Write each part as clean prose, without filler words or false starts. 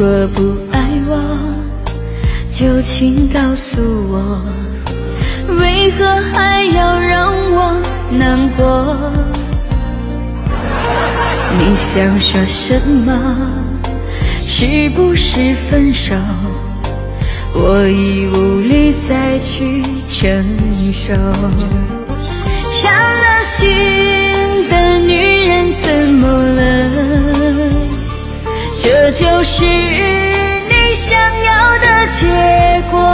果不爱我，就请告诉我，为何还要让我难过？你想说什么？是不是分手？我已无力再去承受。伤了心的女人怎么了？这就是你想要的结果。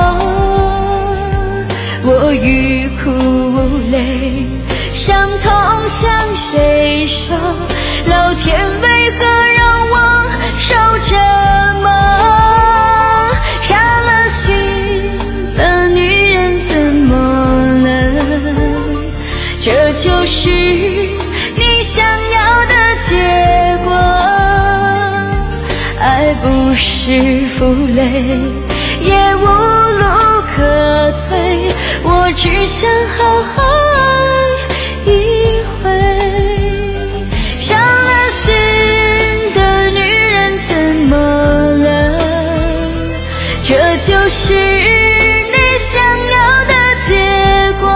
我欲哭无泪，伤痛向谁说？老天为何让我受折磨？伤了心的女人怎么了？这就是你想要的结果。爱不是负累，也无路可退，我只想好好爱一回。伤了心的女人怎么了？这就是你想要的结果。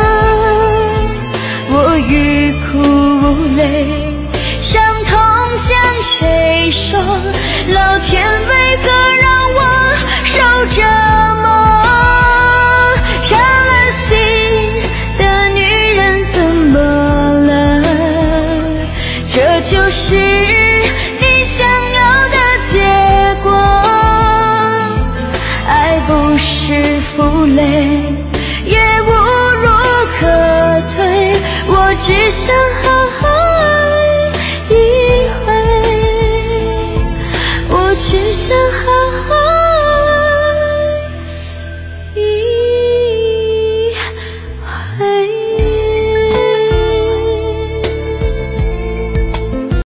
我欲哭无泪，伤痛向谁说？老天为何让我受折磨？伤了心的女人怎么了？这就是你想要的结果。爱不是负累，也无路可退，我只想好好爱一回，我只想好